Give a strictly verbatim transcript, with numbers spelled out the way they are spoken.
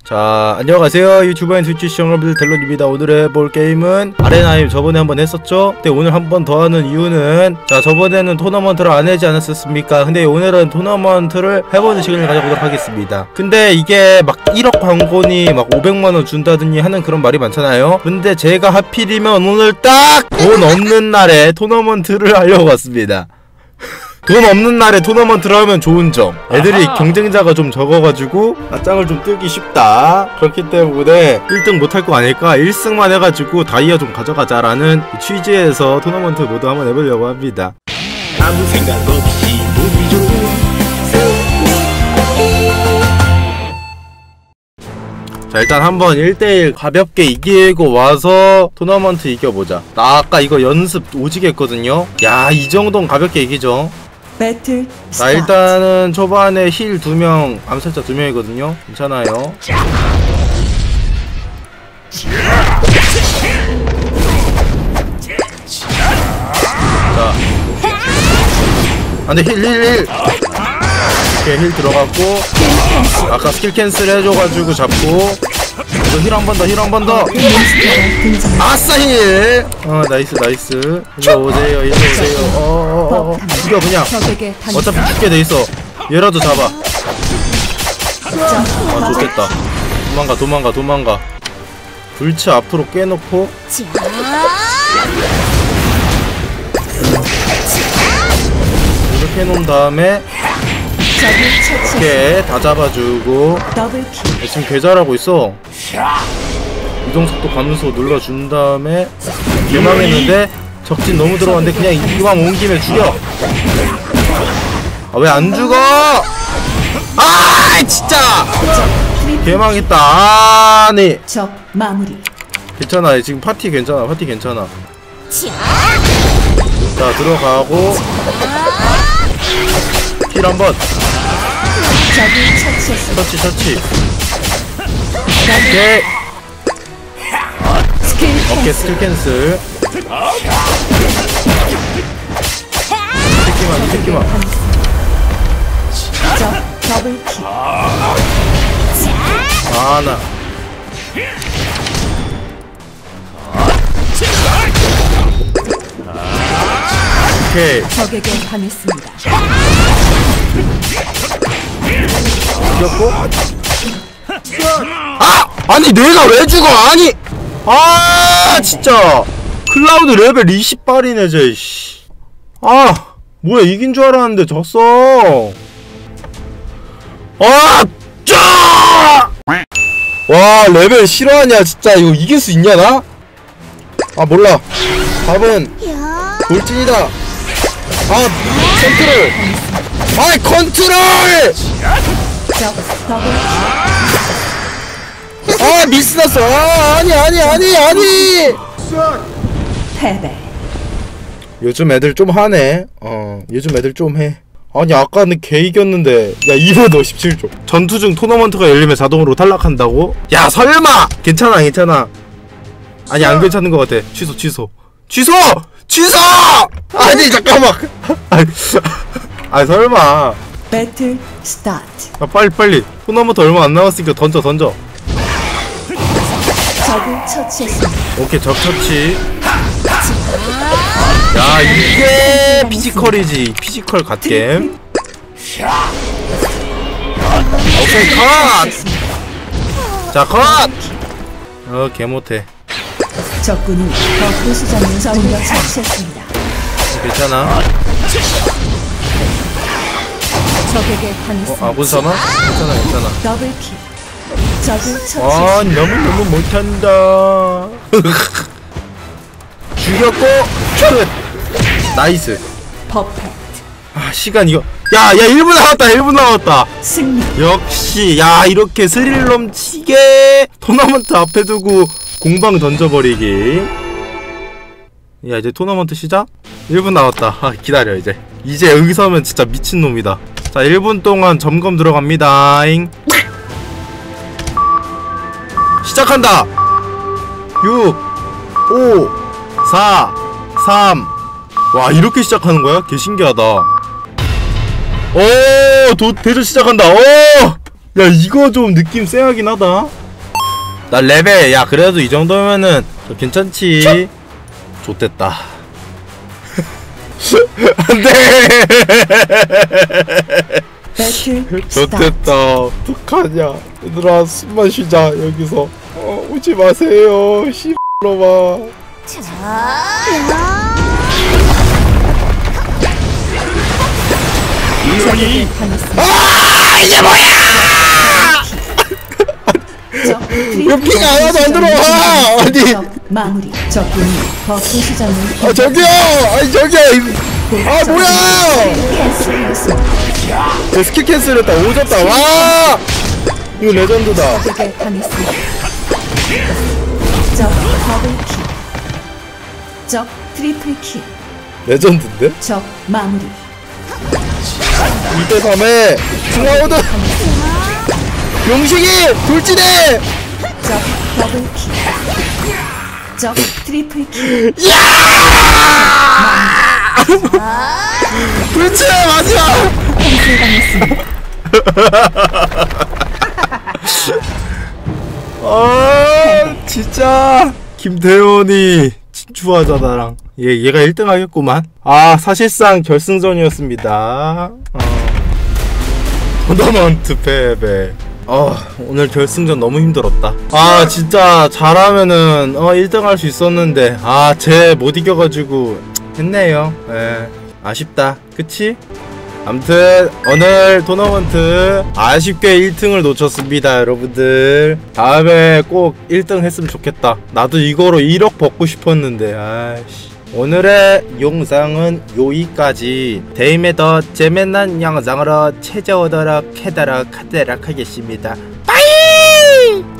자, 안녕하세요 유튜버 앤 트위치 시청자분들, 델론입니다. 오늘 해볼 게임은 아레나임. 저번에 한번 했었죠? 근데 오늘 한 번 더 하는 이유는, 자, 저번에는 토너먼트를 안 하지 않았었습니까? 근데 오늘은 토너먼트를 해보는 시간을 가져보도록 하겠습니다. 근데 이게 막 일억 광고니 막 오백만원 준다더니 하는 그런 말이 많잖아요. 근데 제가 하필이면 오늘 딱 돈 없는 날에 토너먼트를 하려고 왔습니다. 돈 없는 날에 토너먼트를 하면 좋은 점, 애들이 아하. 경쟁자가 좀 적어가지고 맞짱을 좀 뜨기 쉽다. 그렇기 때문에 일 등 못할 거 아닐까, 일 승만 해가지고 다이아 좀 가져가자라는 취지에서 토너먼트 모드 한번 해보려고 합니다. 아무 생각 없이 보기 좋은 자, 일단 한번 일 대일 가볍게 이기고 와서 토너먼트 이겨보자. 나 아까 이거 연습 오지게 했거든요. 야, 이 정도는 가볍게 이기죠. 배틀 자, 일단은 초반에 힐 두 명, 암살자 두 명이거든요. 괜찮아요. 자, 안돼, 힐 힐 힐. 오케이, 힐 들어갔고, 아까 스킬 캔슬 해줘가지고 잡고, 힐 한 번 더, 힐 한 번 더. 아싸, 힐. 어, 나이스 나이스. 일로 오세요, 일로 오세요. 어어어, 죽여 그냥. 어차피 죽게 돼 있어. 얘라도 잡아. 아, 좋겠다. 도망가 도망가 도망가. 불치 앞으로 깨놓고, 이렇게 해놓은 다음에, 오케이, 다 잡아주고. 지금 개 잘하고 있어. 이동속도 감소 눌러준 다음에 개망했는데 적진 너무 들어왔는데 그냥 이왕 온 김에 죽여. 아, 왜 안 죽어? 아, 진짜 개망했다. 아니, 적 마무리. 괜찮아, 지금 파티 괜찮아, 파티 괜찮아. 자, 들어가고 힐 한번. 터치 터치. 오케이. 오케이, 스킬 캔슬. 이 새끼만, 이 새끼만. 아, 나. 오케이. 적에게 당했습니다. 죽였고. 아! 아니, 내가 왜 죽어? 아니! 아, 진짜 클라우드 레벨 이십 발이네 쟤. 아, 뭐야, 이긴 줄 알았는데 졌어. 아, 짜! 와, 레벨 싫어하냐 진짜. 이거 이길 수 있냐 나? 아, 몰라. 답은 돌진이다. 아, 컨트롤. 아, 컨트롤! 아, 미스 났어. 아, 아니 아니 아니 아니. 패배. 요즘 애들 좀 하네. 어, 요즘 애들 좀 해. 아니, 아까는 개 이겼는데. 야, 이번 오십칠 조. 전투 중 토너먼트가 열리면 자동으로 탈락한다고? 야, 설마. 괜찮아 괜찮아. 아니, 안 괜찮은 것 같아. 취소 취소 취소 취소. 아니, 잠깐만. 아니, 설마. 배틀 스타트. 아, 빨리 빨리. 토너먼트 얼마 안 남았으니까 던져 던져. 적을 처치했습니다. 오케이, 적 처치. 야, 이게 피지컬이지. 피지컬 갓겜. 오케이, 컷. 자, 컷. 어, 개못해. 적군이 더 부수자는 적을 처치했습니다. 괜찮아. 적에게 당했습니다. 어, 아군사마? 괜찮아 괜찮아. 더블킬. 적을 처치했습니다. 아, 너무너무 못한다. 죽였고 끝. 나이스. 퍼펙트. 아, 시간 이거. 야, 야, 일 분 남았다. 일 분 남았다. 승리. 역시. 야, 이렇게 스릴 넘치게 토너먼트 앞에 두고 공방 던져버리기. 야, 이제 토너먼트 시작? 일 분 남았다. 아, 기다려. 이제 이제 여기서 하면 진짜 미친놈이다. 자, 일 분 동안 점검 들어갑니다. 시작한다. 육, 오, 사, 삼. 와, 이렇게 시작하는 거야? 개 신기하다. 오, 도, 대전 시작한다. 오! 야 이거 좀 느낌 쎄하긴 하다. 나 레벨 야 그래도 이 정도면은 저 괜찮지. 좋댔다. 안돼. 배틀 스타트. 좋댔다. 어떡하냐. 얘들아 숨만 쉬자 여기서. 어, 오지 마세요. 씨발로마. 적에게 당했습니다. 아 이게 뭐야? 적 왜 피가 하나도 안 들어와? 아니. 적 마무리. 적군이 버프 시장을 아 저기요. 아니 저기요. 아 뭐야? 캔슬했습니다. 제 스킬 캔슬했다. 오졌다. 와. 이거 레전드다. 적에게 당했습니다. 적 더블킬. 적 트리플킬. 레전드인데? 적 마무리. 이 대 삼에 중앙호드 용식이 돌진해. 적 더블킬. 적 트리플킬. 그렇지 마지막. 캔슬당했습니다. 아 진짜 김태현이 진추하자 나랑 얘, 얘가 일 등 하겠구만. 아 사실상 결승전이었습니다. 어. 토너먼트 패배. 어, 오늘 결승전 너무 힘들었다. 아 진짜 잘하면은 어 일 등 할 수 있었는데 아 쟤 못 이겨가지고 했네요. 예, 아쉽다. 그치? 아무튼 오늘 토너먼트 아쉽게 일 등을 놓쳤습니다 여러분들. 다음에 꼭 일 등 했으면 좋겠다. 나도 이거로 일억 벗고 싶었는데 아이씨. 오늘의 영상은 여기까지. 다음에 더 재미난 영상으로 찾아오도록 하도록 하도록 하겠습니다. 빠이!